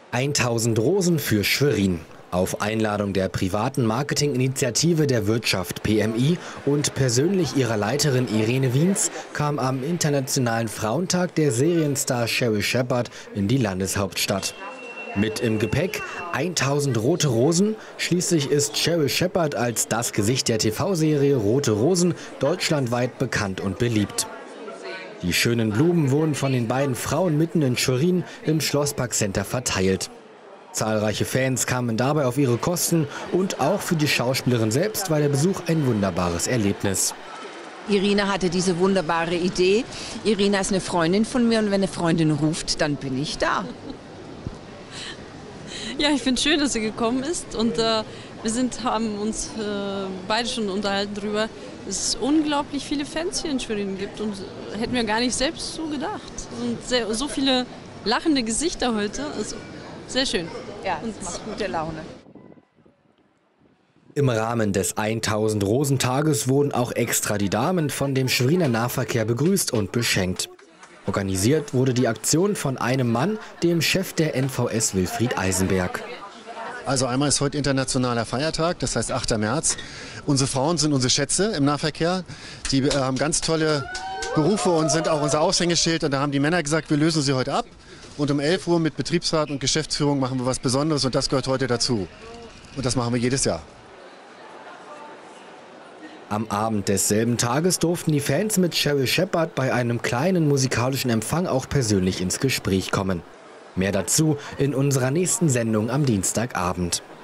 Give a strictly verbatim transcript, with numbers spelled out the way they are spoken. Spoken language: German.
tausend Rosen für Schwerin. Auf Einladung der privaten Marketinginitiative der Wirtschaft P M I und persönlich ihrer Leiterin Irene Wiens kam am Internationalen Frauentag der Serienstar Sherri Shepherd in die Landeshauptstadt. Mit im Gepäck tausend rote Rosen. Schließlich ist Sherri Shepherd als das Gesicht der T V-Serie Rote Rosen deutschlandweit bekannt und beliebt. Die schönen Blumen wurden von den beiden Frauen mitten in Schwerin im Schlossparkcenter verteilt. Zahlreiche Fans kamen dabei auf ihre Kosten und auch für die Schauspielerin selbst war der Besuch ein wunderbares Erlebnis. Irina hatte diese wunderbare Idee. Irina ist eine Freundin von mir und wenn eine Freundin ruft, dann bin ich da. Ja, ich finde es schön, dass sie gekommen ist und äh, wir sind, haben uns äh, beide schon unterhalten darüber, dass es unglaublich viele Fans hier in Schwerin gibt und hätten wir gar nicht selbst so gedacht. Und sehr, so viele lachende Gesichter heute, also sehr schön. Ja, und macht gute Laune. Im Rahmen des tausend Rosentages wurden auch extra die Damen von dem Schweriner Nahverkehr begrüßt und beschenkt. Organisiert wurde die Aktion von einem Mann, dem Chef der N V S Wilfried Eisenberg. Also einmal ist heute internationaler Feiertag, das heißt achter März. Unsere Frauen sind unsere Schätze im Nahverkehr. Die äh, haben ganz tolle Berufe und sind auch unser Aushängeschild. Und da haben die Männer gesagt, wir lösen sie heute ab. Und um elf Uhr mit Betriebsrat und Geschäftsführung machen wir was Besonderes und das gehört heute dazu. Und das machen wir jedes Jahr. Am Abend desselben Tages durften die Fans mit Sherri Shepherd bei einem kleinen musikalischen Empfang auch persönlich ins Gespräch kommen. Mehr dazu in unserer nächsten Sendung am Dienstagabend.